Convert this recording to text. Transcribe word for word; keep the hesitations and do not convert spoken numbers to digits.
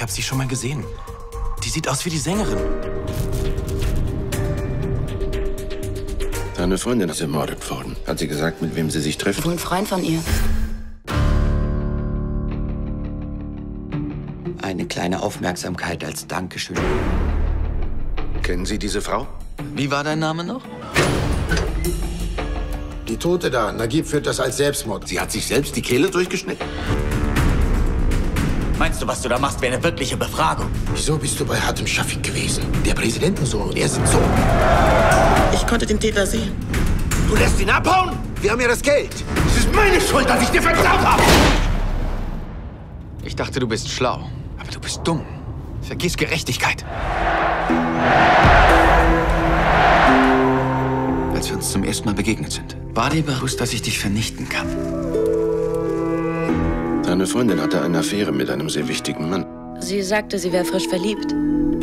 habe sie schon mal gesehen. Die sieht aus wie die Sängerin. Deine Freundin ist ermordet worden. Hat sie gesagt, mit wem sie sich trifft? Wohl ein Freund von ihr. Eine kleine Aufmerksamkeit als Dankeschön. Kennen Sie diese Frau? Wie war dein Name noch? Die Tote da, Nagib, führt das als Selbstmord. Sie hat sich selbst die Kehle durchgeschnitten? Meinst du, was du da machst, wäre eine wirkliche Befragung? Wieso bist du bei Hatem Shafik gewesen? Der Präsidentensohn und er sind so. Ich konnte den Täter sehen. Du lässt ihn abhauen? Wir haben ja das Geld. Es ist meine Schuld, dass ich dir vertraut habe. Ich dachte, du bist schlau. Aber du bist dumm. Vergiss Gerechtigkeit. Als wir uns zum ersten Mal begegnet sind, war dir bewusst, dass ich dich vernichten kann. Deine Freundin hatte eine Affäre mit einem sehr wichtigen Mann. Sie sagte, sie wäre frisch verliebt.